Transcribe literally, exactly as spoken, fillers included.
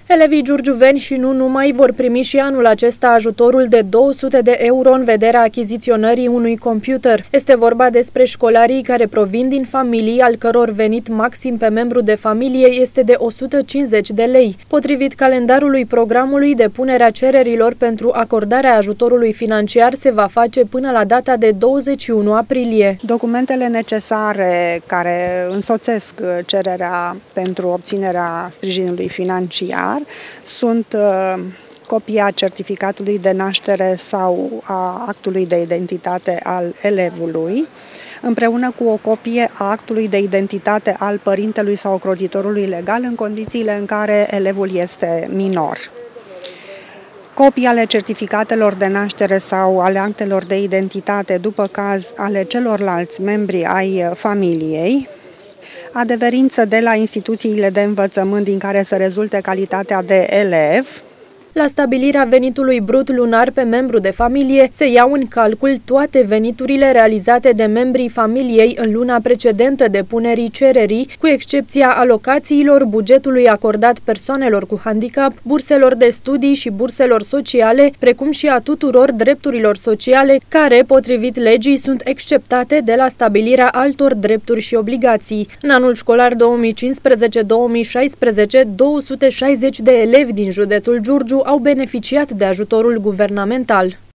Elevii giurgiuveni și nu numai vor primi și anul acesta ajutorul de două sute de euro în vederea achiziționării unui computer. Este vorba despre școlarii care provin din familii al căror venit maxim pe membru de familie este de o sută cincizeci de lei. Potrivit calendarului programului, depunerea cererilor pentru acordarea ajutorului financiar se va face până la data de douăzeci și unu aprilie. Documentele necesare care însoțesc cererea pentru obținerea sprijinului financiar sunt uh, copia certificatului de naștere sau a actului de identitate al elevului, împreună cu o copie a actului de identitate al părintelui sau ocrotitorului legal în condițiile în care elevul este minor. Copii ale certificatelor de naștere sau ale actelor de identitate, după caz ale celorlalți membri ai familiei, adeverință de la instituțiile de învățământ din care să rezulte calitatea de elev. La stabilirea venitului brut lunar pe membru de familie se iau în calcul toate veniturile realizate de membrii familiei în luna precedentă depunerii cererii, cu excepția alocațiilor bugetului acordat persoanelor cu handicap, burselor de studii și burselor sociale, precum și a tuturor drepturilor sociale care, potrivit legii, sunt exceptate de la stabilirea altor drepturi și obligații. În anul școlar două mii cincisprezece două mii șaisprezece, două sute șaizeci de elevi din județul Giurgiu au beneficiat de ajutorul guvernamental.